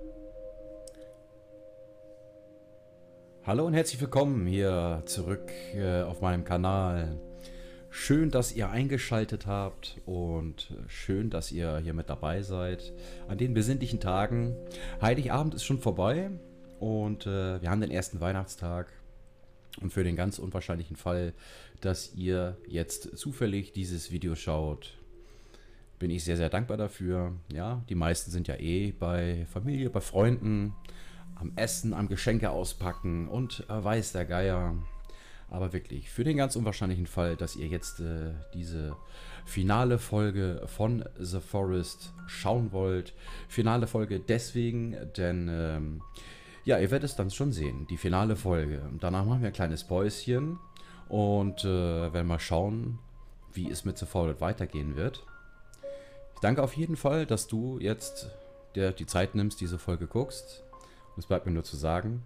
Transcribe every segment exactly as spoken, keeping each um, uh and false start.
Hallo und herzlich willkommen hier zurück äh, auf meinem Kanal. Schön, dass ihr eingeschaltet habt und schön, dass ihr hier mit dabei seid an den besinnlichen Tagen. Heiligabend ist schon vorbei und äh, wir haben den ersten Weihnachtstag. Und für den ganz unwahrscheinlichen Fall, dass ihr jetzt zufällig dieses Video schaut, bin ich sehr, sehr dankbar dafür. Ja, die meisten sind ja eh bei Familie, bei Freunden, am Essen, am Geschenke auspacken und äh, weiß der Geier. Aber wirklich, für den ganz unwahrscheinlichen Fall, dass ihr jetzt äh, diese finale Folge von The Forest schauen wollt. Finale Folge deswegen, denn ähm, ja, ihr werdet es dann schon sehen, die finale Folge. Danach machen wir ein kleines Päuschen und äh, werden mal schauen, wie es mit The Forest weitergehen wird. Ich danke auf jeden Fall, dass du jetzt dir die Zeit nimmst, diese Folge guckst. Und es bleibt mir nur zu sagen,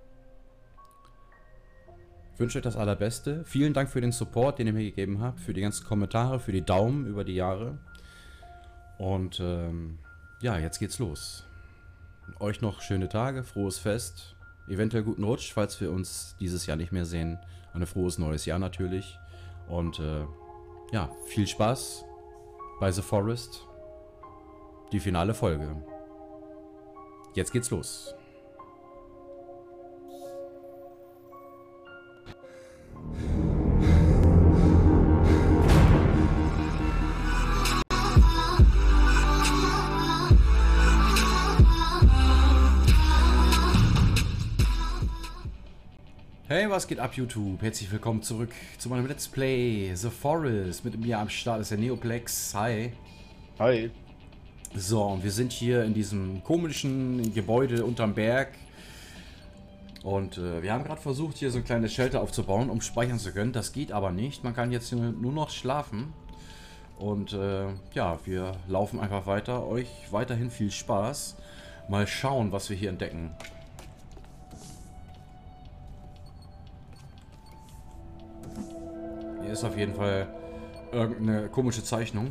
ich wünsche euch das Allerbeste. Vielen Dank für den Support, den ihr mir gegeben habt, für die ganzen Kommentare, für die Daumen über die Jahre. Und ähm, ja, jetzt geht's los. Euch noch schöne Tage, frohes Fest, eventuell guten Rutsch, falls wir uns dieses Jahr nicht mehr sehen. Ein frohes neues Jahr natürlich. Und äh, ja, viel Spaß bei The Forest. Die finale Folge. Jetzt geht's los. Hey, was geht ab YouTube? Herzlich willkommen zurück zu meinem Let's Play The Forest. Mit mir am Start ist der Neoplex. Hi. Hi. So, und wir sind hier in diesem komischen Gebäude unterm Berg. Und äh, wir haben gerade versucht, hier so ein kleines Shelter aufzubauen, um speichern zu können. Das geht aber nicht. Man kann jetzt hier nur noch schlafen. Und äh, ja, wir laufen einfach weiter. Euch weiterhin viel Spaß. Mal schauen, was wir hier entdecken. Hier ist auf jeden Fall irgendeine komische Zeichnung.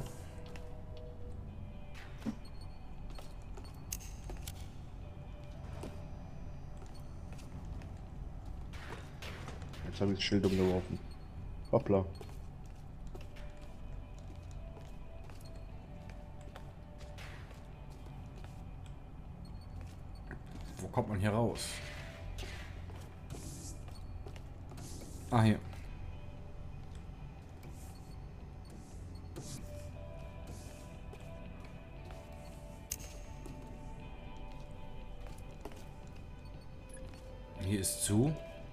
Jetzt habe ich das Schild umgeworfen. Hoppla. Wo kommt man hier raus? Ah, hier. Hier ist zu.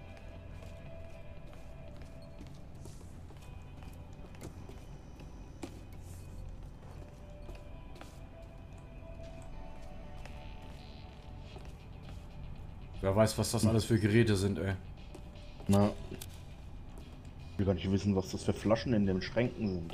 Wer weiß, was das alles für Geräte sind, ey. Na. Ich will gar nicht wissen, was das für Flaschen in den Schränken sind.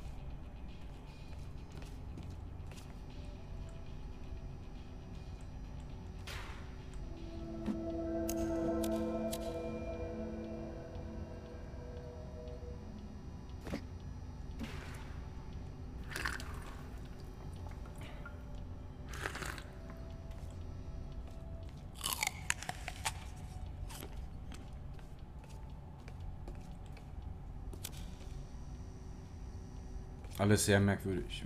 Alles sehr merkwürdig.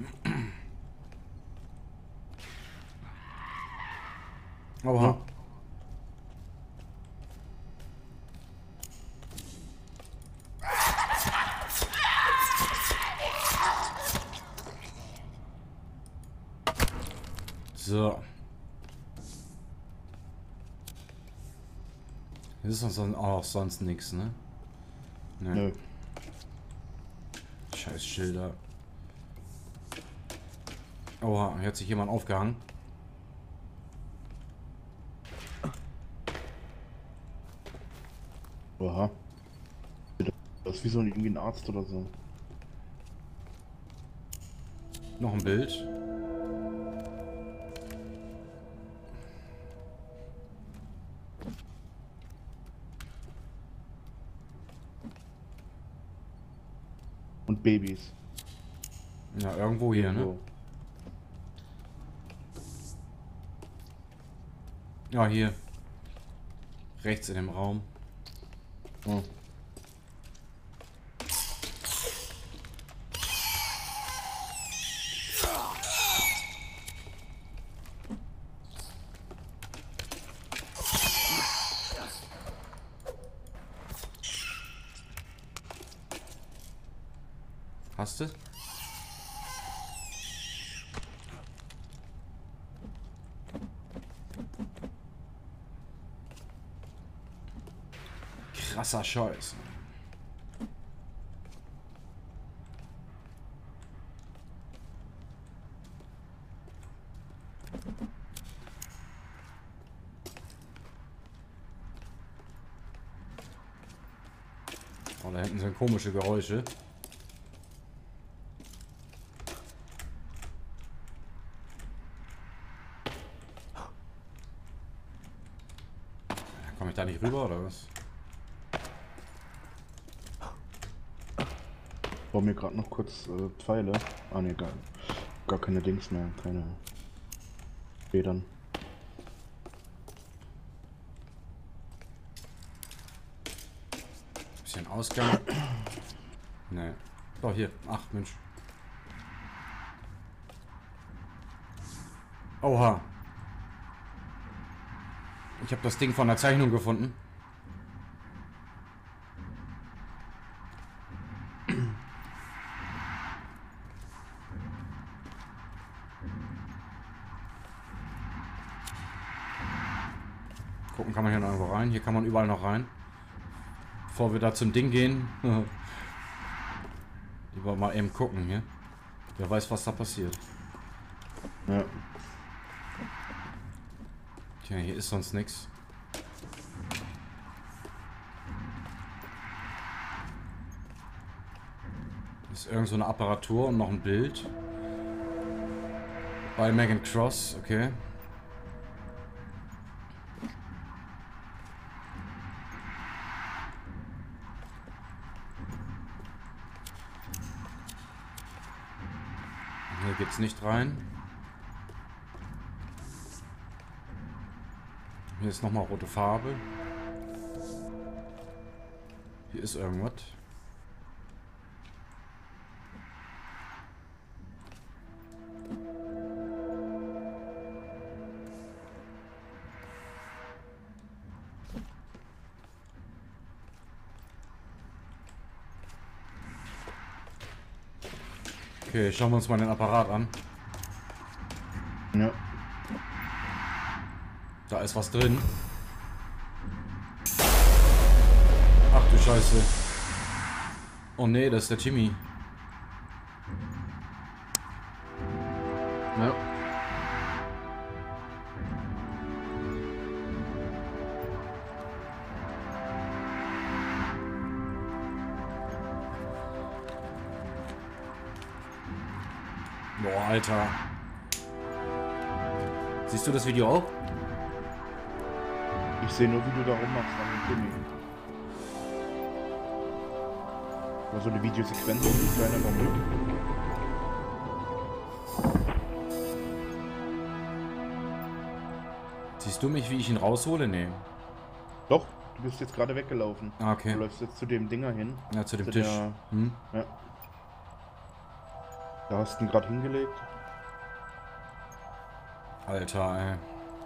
Oha. Ja. So. Das ist sonst auch sonst nichts, ne? Ne. Nö. Scheiß Schilder. Oha, hier hat sich jemand aufgehangen. Oha. Das ist wie so ein, irgendwie ein Arzt oder so. Noch ein Bild. Und Babys. Ja, irgendwo hier, ne? So. Ja, hier. Rechts in dem Raum. Oh. Hast du? Krasser Scheiß. Oh, da hinten sind komische Geräusche. Komme ich da nicht rüber oder was? Ich baue mir gerade noch kurz äh, Pfeile. Ah ne, gar, gar keine Dings mehr, keine Federn. Bisschen Ausgang. Ne. Doch, hier. Ach, Mensch. Oha. Ich habe das Ding von der Zeichnung gefunden. Gucken, kann man hier noch irgendwo rein? Hier kann man überall noch rein. Bevor wir da zum Ding gehen. Lieber mal eben gucken hier. Wer weiß, was da passiert. Ja. Tja, hier ist sonst nichts. Ist irgend so eine Apparatur und noch ein Bild. Bei Megan Cross, okay. Hier geht's nicht rein. Hier ist nochmal rote Farbe. Hier ist irgendwas. Okay, schauen wir uns mal den Apparat an. Ja. Da ist was drin. Ach du Scheiße. Oh nee, das ist der Jimmy. Ja. Boah, Alter. Siehst du das Video auch? Ich sehe nur, wie du da rummachst an dem Gummi. War so eine Videosequenz, die kleine noch mit. Siehst du mich, wie ich ihn raushole? Nee. Doch, du bist jetzt gerade weggelaufen. Ah, okay. Du läufst jetzt zu dem Dinger hin. Ja, zu dem Zu Tisch. der- Hm? Ja. Da hast du ihn gerade hingelegt. Alter, ey.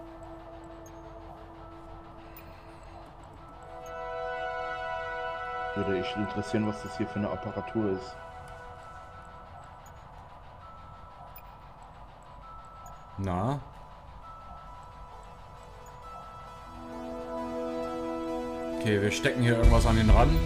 Würde ich interessieren, was das hier für eine Apparatur ist. Na? Okay, wir stecken hier irgendwas an den Rand.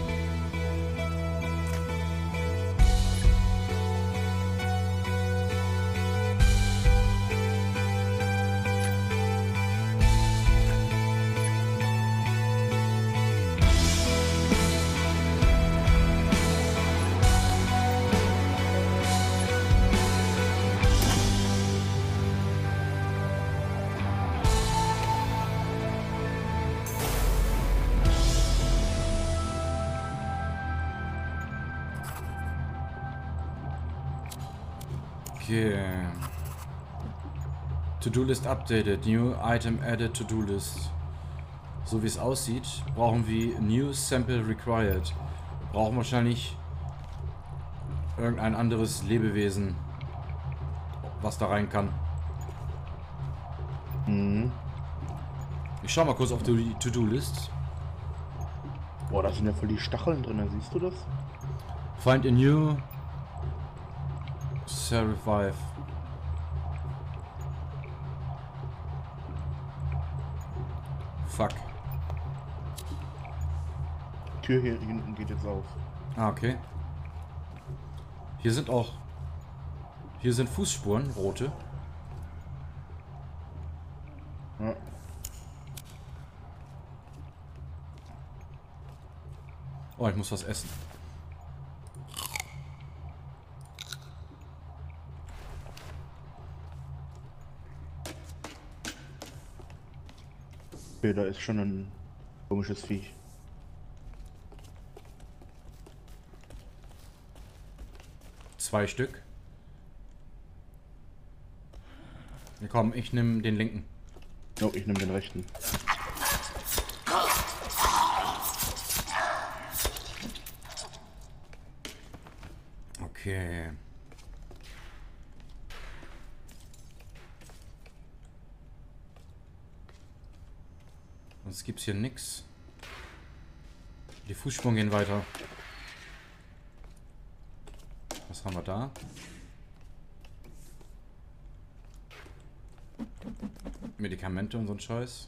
Okay. To-Do-List updated. New item added To-Do-List. So wie es aussieht, brauchen wir New Sample required. Wir brauchen wahrscheinlich irgendein anderes Lebewesen, was da rein kann. Mhm. Ich schau mal kurz auf die To-Do-List. Boah, da sind ja voll die Stacheln drin, siehst du das? Find a new Survive. Fuck. Die Tür hier hinten geht jetzt auf. Ah, okay. Hier sind auch... Hier sind Fußspuren, rote. Ja. Oh, ich muss was essen. Okay, da ist schon ein komisches Viech. Zwei Stück. Ja, komm, ich nehme den linken. Oh, ich nehme den rechten. Okay. Sonst gibt's hier nix. Die Fußspuren gehen weiter. Was haben wir da? Medikamente und so ein Scheiß.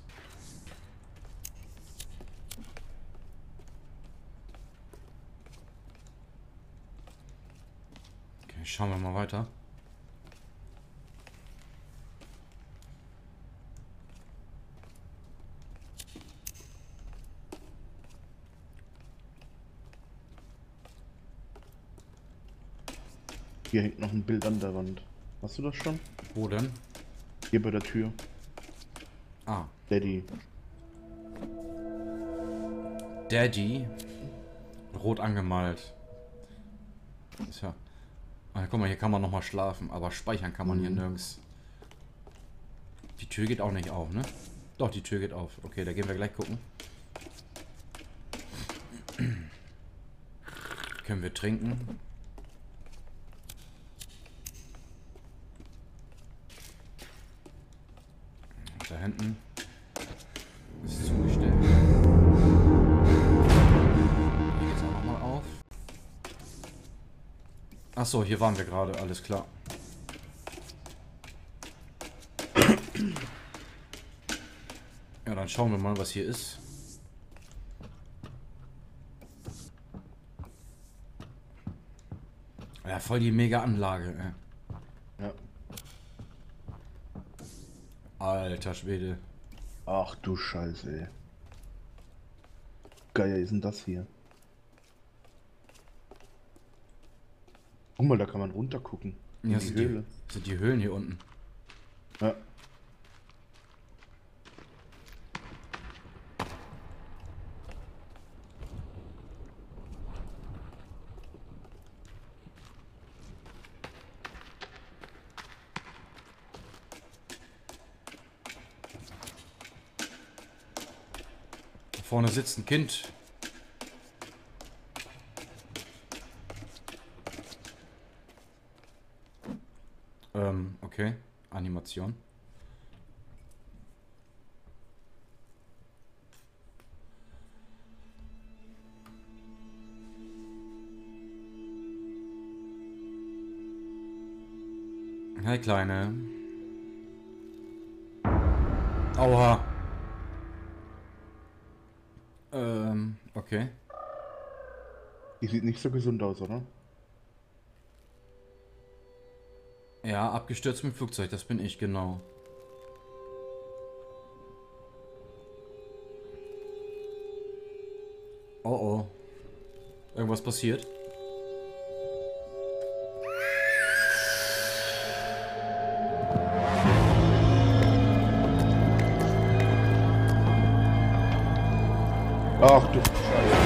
Okay, schauen wir mal weiter. Hier hängt noch ein Bild an der Wand. Hast du das schon? Wo denn? Hier bei der Tür. Ah. Daddy. Daddy. Rot angemalt. Ist ja. Ah, guck mal, hier kann man nochmal schlafen, aber speichern kann man mhm. hier nirgends. Die Tür geht auch nicht auf, ne? Doch, die Tür geht auf. Okay, da gehen wir gleich gucken. Können wir trinken? Und da hinten ist zugestellt. Hier geht's auch nochmal auf. Achso, hier waren wir gerade, alles klar. Ja, dann schauen wir mal, was hier ist. Ja, voll die mega Anlage, ey. Ja. Alter Schwede. Ach du Scheiße, ey. Geil ist denn das hier? Guck mal, da kann man runter gucken. In Ja, die sind Höhle. Die, sind die Höhlen hier unten. Ja. Da vorne sitzt ein Kind. Ähm, okay. Animation. Hi, Kleine. Aua. Ähm, okay. Die sieht nicht so gesund aus, oder? Ja, abgestürzt mit dem Flugzeug, das bin ich, genau. Oh oh. Irgendwas passiert? Ach du Scheiße.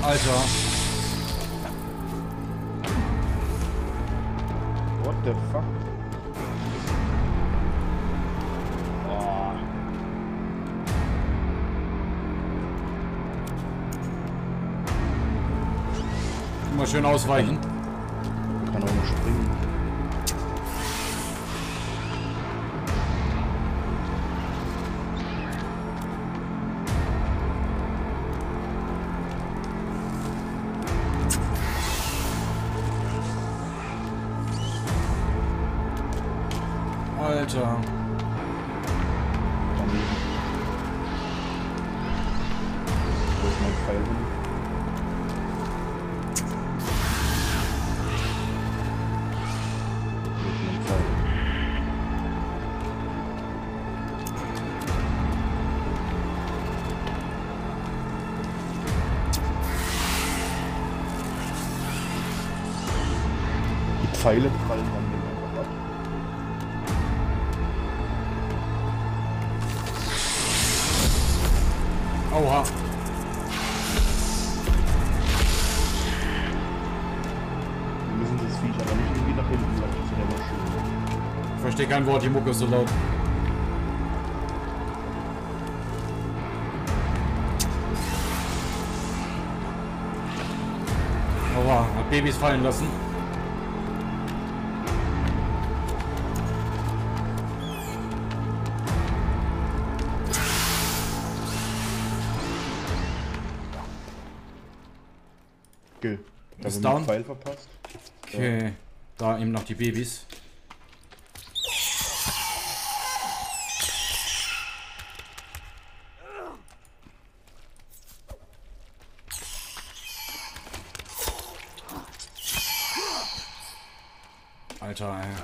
Alter. What the fuck? Oh. Immer schön ausweichen. Man kann auch noch springen. Alter. Daneben. Wo ist mein Pfeil hin? Wo ist mein Pfeil? Die Pfeile prallen an dem einfach ab. Oha. Wir müssen das Viech aber nicht irgendwie nach hinten lassen, das wäre aber schön. Ich verstehe kein Wort, die Mucke ist so laut. Oha, hat Babys fallen lassen. Okay. Da Ist haben wir down. einen Pfeil verpasst. Okay, da eben noch die Babys. Alter, ey.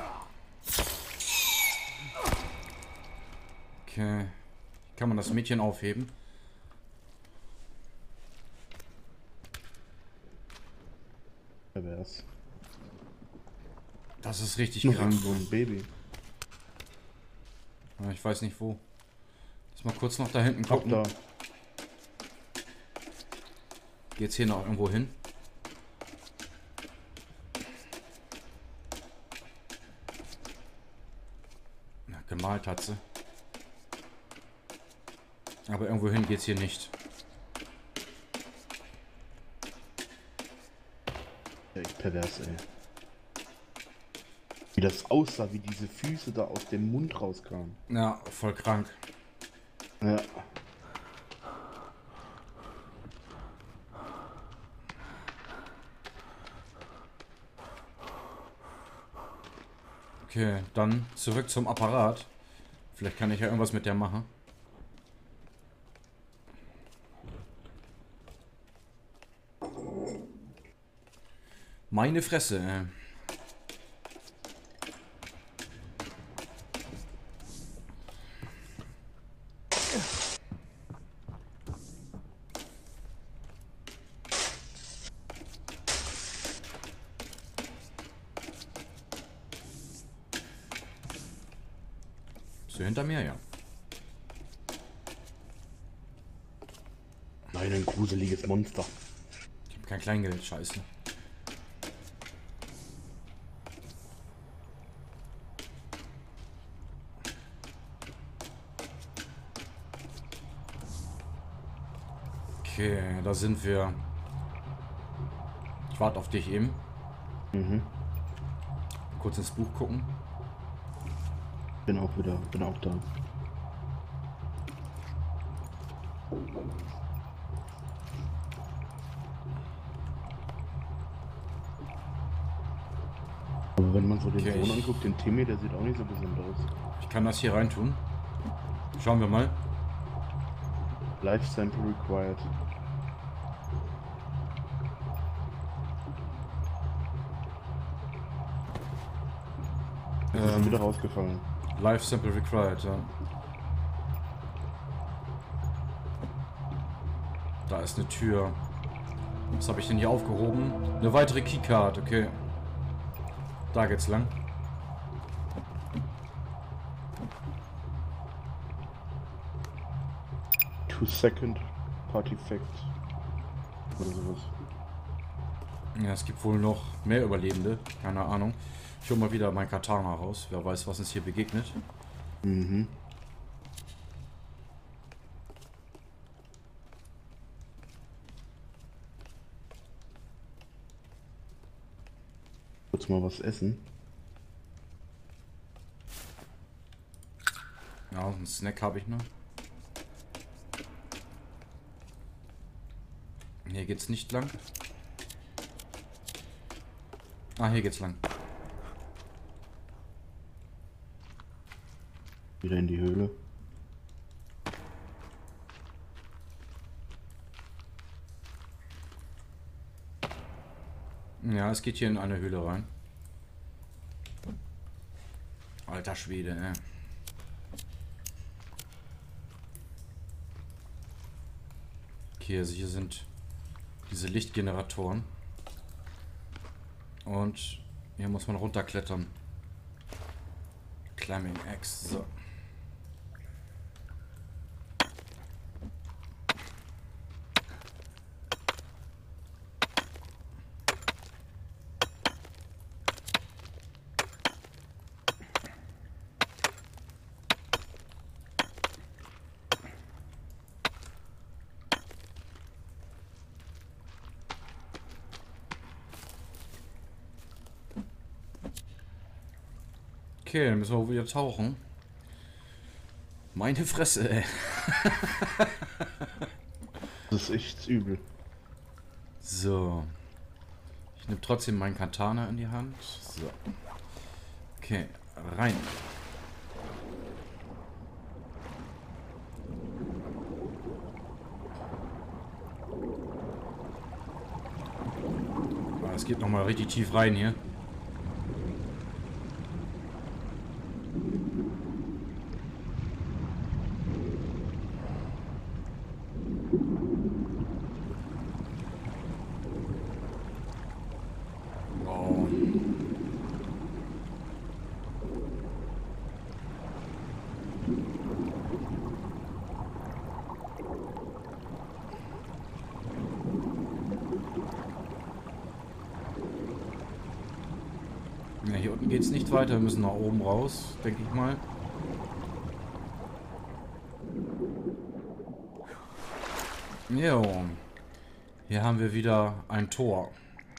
Okay. Kann man das Mädchen aufheben? Wer wär's? Das ist richtig Noch krank. irgendwo ein Baby. Ja, ich weiß nicht wo. Lass mal kurz noch da hinten Ab gucken. da. Geht's hier noch irgendwo hin? Na, gemalt hat sie. Aber irgendwo hin geht's hier nicht. Ja, ich pervers, ey. Wie das aussah, wie diese Füße da aus dem Mund rauskamen. Ja, voll krank. Ja. Okay, dann zurück zum Apparat. Vielleicht kann ich ja irgendwas mit der machen. Meine Fresse, ey. Bist du hinter mir, ja? Nein, ein gruseliges Monster. Ich hab kein Kleingeld, scheiße. Okay, da sind wir. Ich warte auf dich eben. Mhm. Kurz ins Buch gucken. Bin auch wieder, bin auch da. Aber wenn man so den Okay, Sohn ich- anguckt, den Timmy, der sieht auch nicht so gesund aus. Ich kann das hier reintun. Schauen wir mal. Life Sample required. Das ist Ähm, wieder rausgefallen. Life Sample required, ja. Da ist eine Tür. Was habe ich denn hier aufgehoben? Eine weitere Keycard, okay. Da geht's lang. Two second Party Fact. oder sowas. Ja, es gibt wohl noch mehr Überlebende. Keine Ahnung. Ich hole mal wieder mein Katana raus. Wer weiß, was uns hier begegnet. Mhm. Kurz mal was essen. Ja, einen Snack habe ich noch. Hier geht's nicht lang. Ah, hier geht's lang. Wieder in die Höhle. Ja, es geht hier in eine Höhle rein. Alter Schwede, ey. Okay, also hier sind diese Lichtgeneratoren. Und hier muss man runterklettern. Climbing Axe. So. Okay, dann müssen wir wohl wieder tauchen. Meine Fresse, ey. Das ist echt übel. So. Ich nehme trotzdem meinen Katana in die Hand. So. Okay, rein. Ah, es geht nochmal richtig tief rein hier. Ja, hier unten geht es nicht weiter. Wir müssen nach oben raus, denke ich mal. Jo. Hier haben wir wieder ein Tor.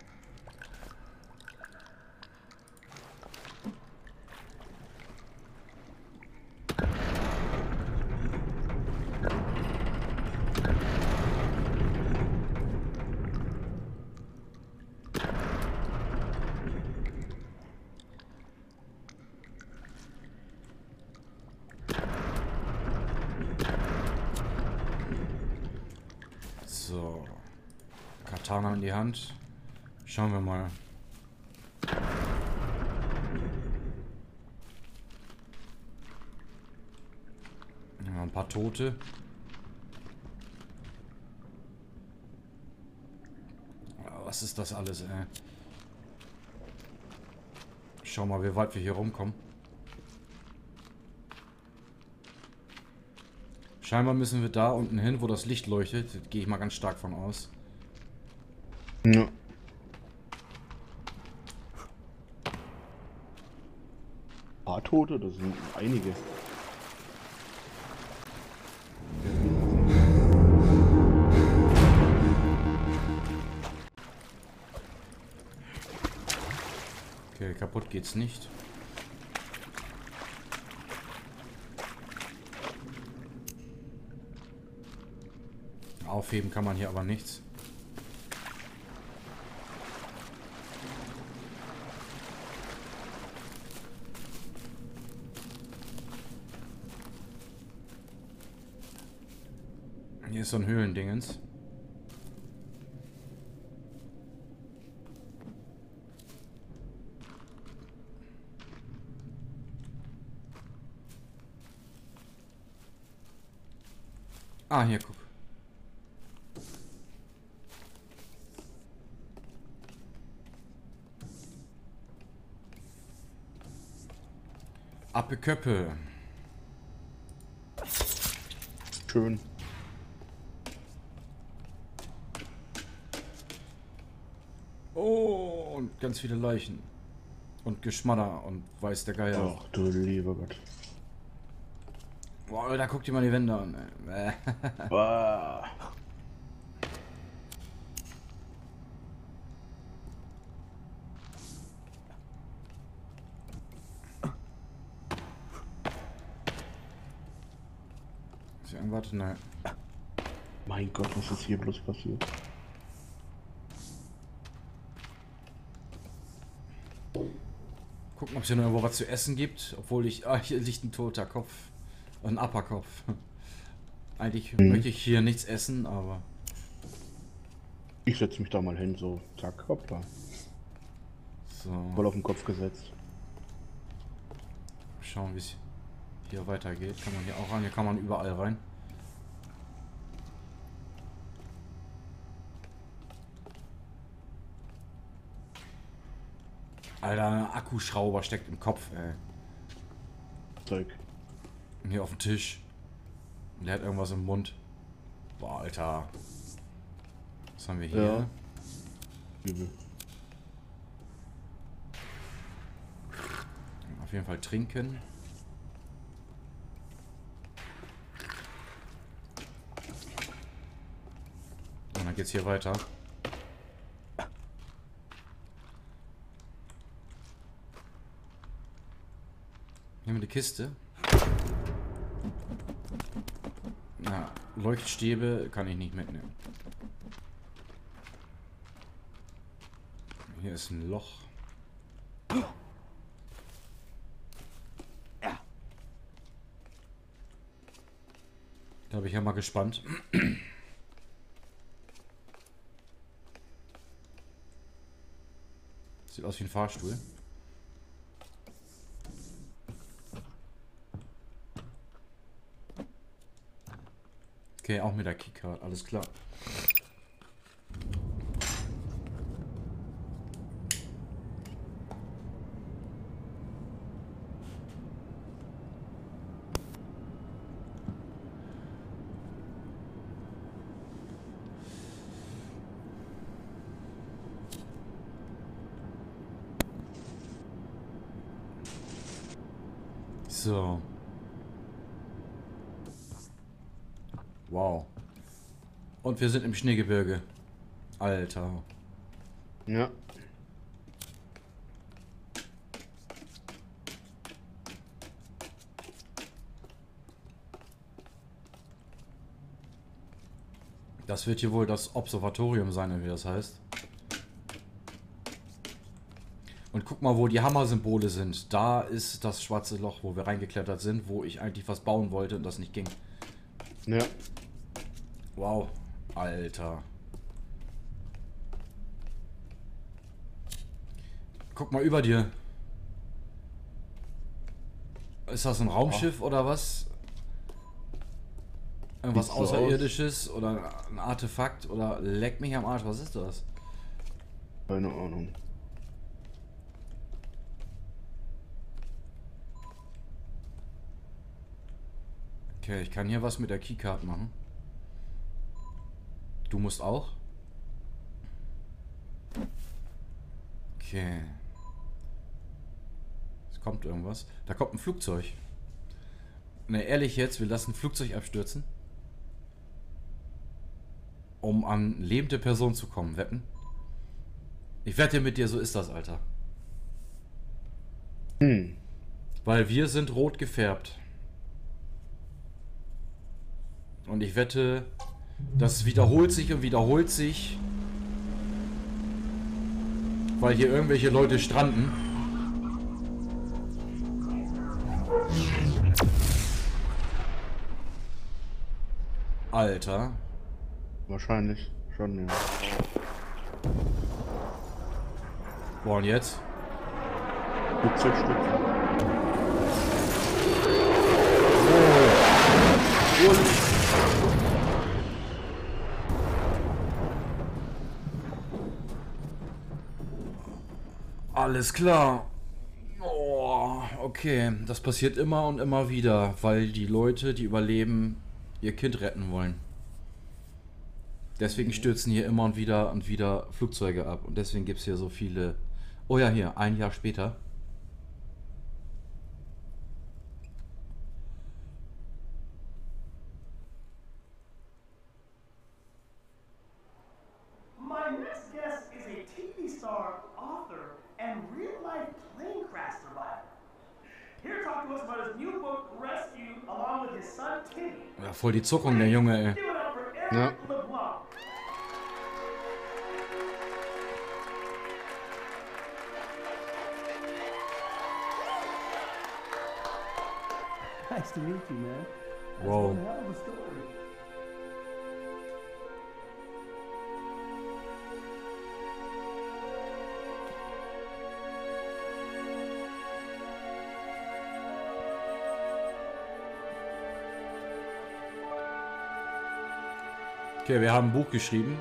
So. Katana in die Hand. Schauen wir mal. Ja, ein paar Tote. Was ist das alles, ey? Schau mal, wie weit wir hier rumkommen. Scheinbar müssen wir da unten hin, wo das Licht leuchtet. Da gehe ich mal ganz stark von aus. Ja. Ein paar Tote, das sind einige. Okay, kaputt geht's nicht. Aufheben kann man hier aber nichts. Hier ist so ein Höhlendingens. Ah, hier, guck. Appeköppe. Schön. Oh, und ganz viele Leichen. Und Geschmadder und weiß der Geier. Ach du lieber Gott. Boah, da guckt ihr mal die Wände an. Ey. Ah. Ist hier irgendwas? Nein. Mein Gott, was ist hier bloß passiert? Gucken, ob es hier noch irgendwo was zu essen gibt. Obwohl ich... Ah, hier liegt ein toter Kopf. Ein Upperkopf. Eigentlich Hm. möchte ich hier nichts essen, aber... Ich setze mich da mal hin, so, zack, hoppla. So, Voll auf den Kopf gesetzt. schauen, wie es hier weitergeht. Kann man hier auch rein? Hier kann man überall rein. Alter, ein Akkuschrauber steckt im Kopf, ey. Zeug. Und hier auf dem Tisch. Und der hat irgendwas im Mund. Boah, Alter. Was haben wir hier? Ja. Übel. Auf jeden Fall trinken. Und dann geht's hier weiter. Hier haben wir die Kiste. Na, Leuchtstäbe kann ich nicht mitnehmen. Hier ist ein Loch. Da bin ich ja mal gespannt. Sieht aus wie ein Fahrstuhl. Okay, auch mit der Keycard, alles klar. So. Wow. Und wir sind im Schneegebirge. Alter. Ja. Das wird hier wohl das Observatorium sein, wie das heißt. Und guck mal, wo die Hammer-Symbole sind. Da ist das schwarze Loch, wo wir reingeklettert sind, wo ich eigentlich was bauen wollte und das nicht ging. Ja. Wow. Alter. Guck mal über dir. Ist das ein Raumschiff oder was? Irgendwas Sieht so aus. Außerirdisches oder ein Artefakt oder leck mich am Arsch, was ist das? Keine Ahnung. Okay, ich kann hier was mit der Keycard machen. Du musst auch? Okay. Es kommt irgendwas. Da kommt ein Flugzeug. Ne, ehrlich jetzt, wir lassen ein Flugzeug abstürzen. Um an lebende Person zu kommen, wetten? Ich wette mit dir, so ist das, Alter. Hm. Weil wir sind rot gefärbt. Und ich wette, das wiederholt sich und wiederholt sich. Weil hier irgendwelche Leute stranden. Alter. Wahrscheinlich schon, ja. Boah, und jetzt? Flugzeugstück. Alles klar. Oh, okay. Das passiert immer und immer wieder, weil die Leute, die überleben, ihr Kind retten wollen. Deswegen stürzen hier immer und wieder und wieder Flugzeuge ab. Und deswegen gibt es hier so viele... Oh ja, hier, ein Jahr später. My next guest is a T V star, author, and real-life plane crash survivor. Here to talk to us about his new book, Rescue, along with his son, Timmy. Ja, voll die Zuckung, der Junge, ey. Give it up for Eric Ja. LeBlanc. Nice to meet you, man. That's Whoa. one hell of a story. Okay, wir haben ein Buch geschrieben.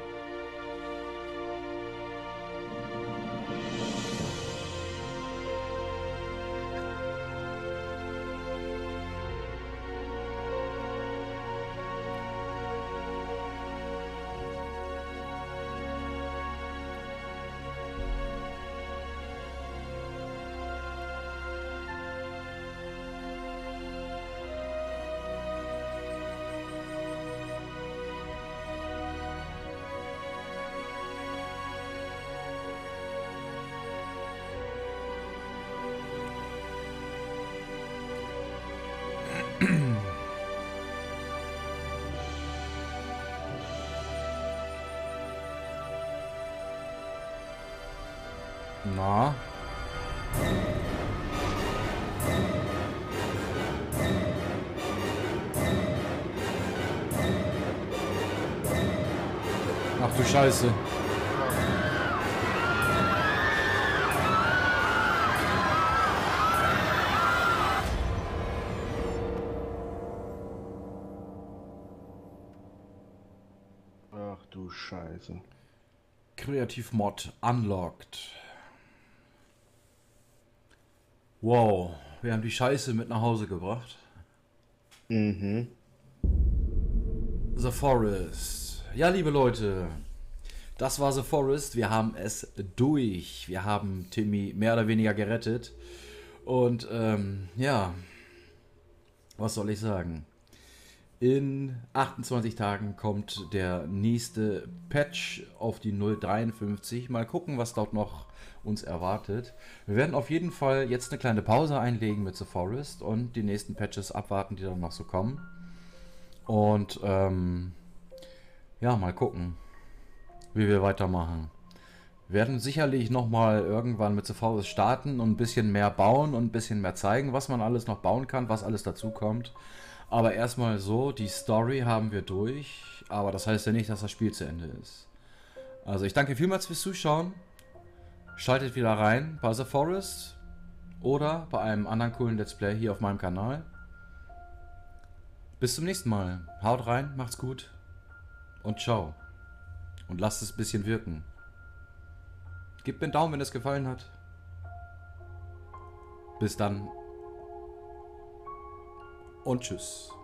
Na? Ach du Scheiße. Ach du Scheiße. Kreativmod unlocked. Wow, wir haben die Scheiße mit nach Hause gebracht. Mhm. The Forest. Ja, liebe Leute, das war The Forest. Wir haben es durch. Wir haben Timmy mehr oder weniger gerettet. Und ähm, ja, was soll ich sagen? In achtundzwanzig Tagen kommt der nächste Patch auf die null dreiundfünfzig. Mal gucken, was dort noch uns erwartet. Wir werden auf jeden Fall jetzt eine kleine Pause einlegen mit The Forest und die nächsten Patches abwarten, die dann noch so kommen. Und ähm, ja, mal gucken, wie wir weitermachen. Wir werden sicherlich nochmal irgendwann mit The Forest starten und ein bisschen mehr bauen und ein bisschen mehr zeigen, was man alles noch bauen kann, was alles dazu kommt. Aber erstmal so, die Story haben wir durch, aber das heißt ja nicht, dass das Spiel zu Ende ist. Also ich danke vielmals fürs Zuschauen. Schaltet wieder rein bei The Forest oder bei einem anderen coolen Let's Play hier auf meinem Kanal. Bis zum nächsten Mal. Haut rein, macht's gut und ciao. Und lasst es ein bisschen wirken. Gebt mir einen Daumen, wenn es gefallen hat. Bis dann. Und tschüss.